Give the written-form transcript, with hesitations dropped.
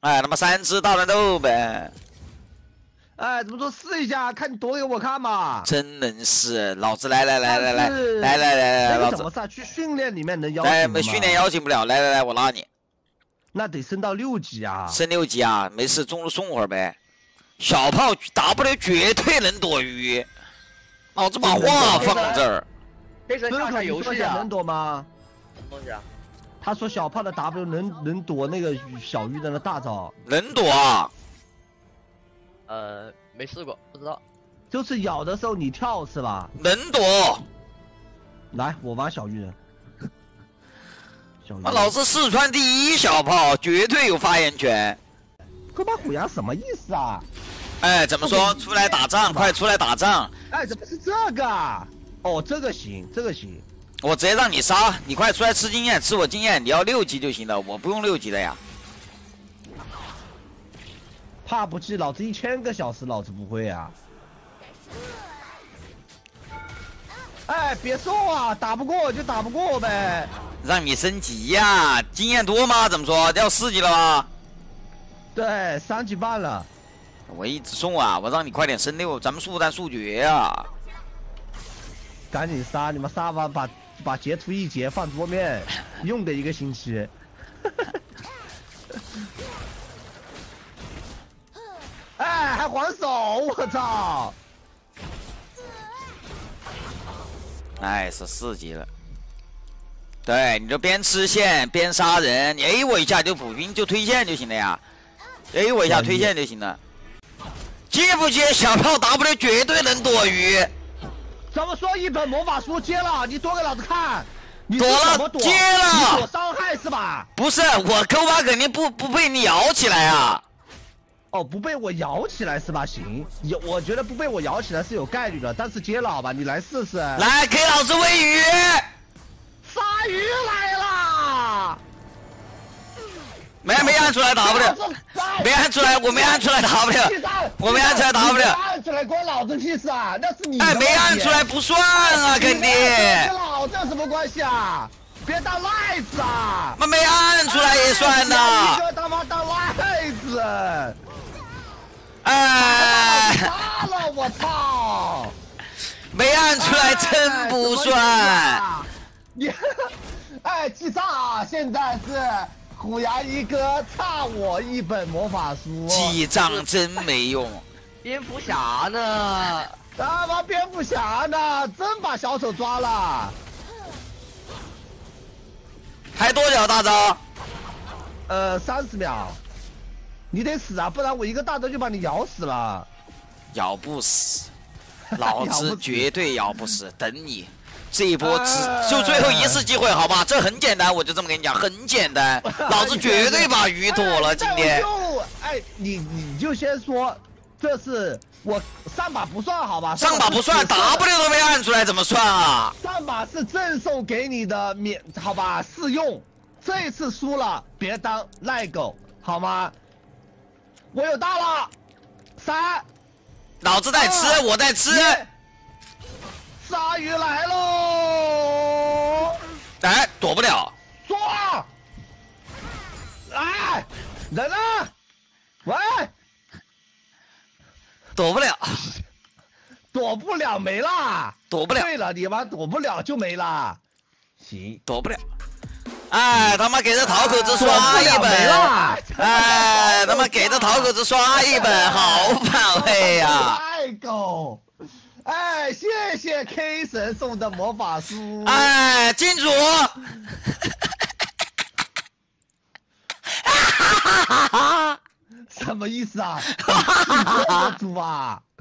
哎，他妈3只大乱斗呗！ 哎，怎么说试一下，看你躲给我看嘛！ 真能试，老子来， 那老子个怎么上去训练里面能邀请哎， 吗？ 没训练邀请不了，来，我拉你。 那得升到6级啊！ 升6级啊，没事，中路送会儿呗。小炮 W 绝对能躲鱼，老子把话放这儿。 黑神下下游戏啊！ 能躲吗？ 什么东西啊？ 他说小炮的 W 能躲那个小鱼的那大招， 能躲啊？ 没试过，不知道。 就是咬的时候你跳是吧？ 能躲。 来，我玩小鱼人。 那老子四川第一小炮，绝对有发言权。 哥巴虎牙什么意思啊？ 哎，怎么说？出来打仗，快出来打仗！ 哎，怎么是这个啊？哦，这个行，这个行。 我直接让你杀，你快出来吃经验，吃我经验。你要6级就行了，我不用6级的呀。 怕不记，老子1000个小时，老子不会啊！哎，别送啊，打不过就打不过呗。 让你升级呀，经验多吗？怎么说？要4级了吗？ 对，3级半了。 我一直送啊，我让你快点升6，咱们速战速决啊！ 赶紧杀，你们杀完把截图一截放桌面，用的1个星期。哎，还还手，我操！ 哎，是4级了。对，你就边吃线边杀人，你 A 我一下就补兵就推线就行了呀 ，A 我一下推线就行了。接不接小炮 W 绝对能躲鱼。 怎么说一本魔法书接了？你躲给老子看。你躲了，接了。 你躲伤害是吧？ 不是，我勾巴肯定不被你摇起来啊。 哦，不被我摇起来是吧？行，我觉得不被我摇起来是有概率的，但是接了好吧？你来试试。 来，给老子喂鱼。 鲨鱼来了！ 没按出来 W， 没按出来，我没按出来 W， 我没按出来 W。 按出来关老子屁事啊！那是你。 哎，没按出来不算啊，肯定。 跟老子有什么关系啊？别当赖子啊！ 没按出来也算的。 一个他妈当赖子！ 哎， 杀了我操！ 没按出来真不算。 你，哎，记账啊！现在是虎牙一哥差我1本魔法书。 记账真没用。 蝙蝠侠呢？ 他妈蝙蝠侠呢？真把小丑抓了。 还多久大招 ？30秒。你得死啊，不然我1个大招就把你咬死了。 咬不死，老子绝对咬不死。等你，这一波就最后1次机会，好吧？这很简单，我就这么跟你讲，很简单。老子绝对把鱼躲了，今天。 哎，你就先说，这是我上把不算好吧？ 上把不算 ，W 都没按出来，怎么算啊？ 上把是赠送给你的好吧？试用，这一次输了别当赖狗，好吗？我有大了，3， 老子在吃，我在吃。 鲨鱼来喽！ 哎，躲不了。 抓！来，人呢？喂， 躲不了， 躲不了没啦， 躲不了。 对了，你玩躲不了就没啦。行， 躲不了。哎，他妈给这桃口子刷一本，哎，他妈给这桃口子刷一本，好反胃呀！ 爱狗，哎，谢谢 K 神送的魔法书。 哎，金主， 什么意思啊？主啊！